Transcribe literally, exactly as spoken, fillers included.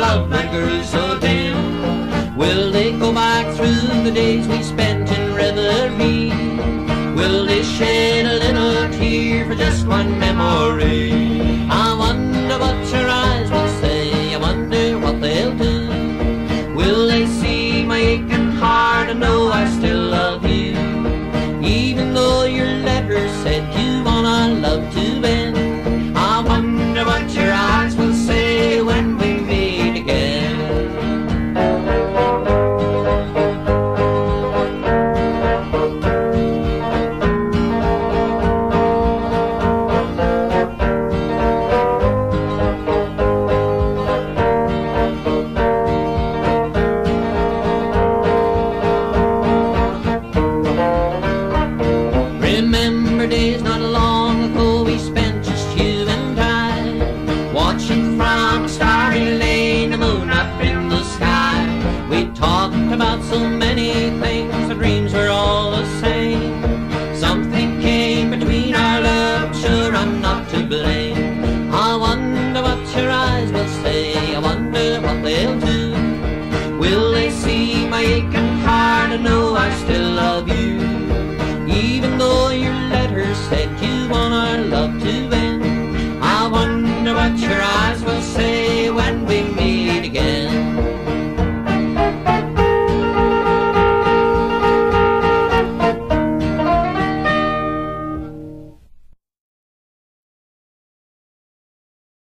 love that grew so dim? Will they go back through the days we spent in revelry? Will they shed a little tear for just one memory? I wonder what your eyes will say, I wonder what they'll do. Will they see my aching heart and know I still love you? Even though your letter said you want our love to end, I wonder what your eyes will say when we meet again. Remember days not long ago we spent just you and I, watching from a starry lane, the moon up in the sky. We talked about so many things, our dreams were all the same. Something came between our love, sure I'm not to blame. I wonder what your eyes will say, I wonder what they'll do. Will they see my aching heart and know I still love you? Even though your letter said you want our love to end, I wonder what your eyes will say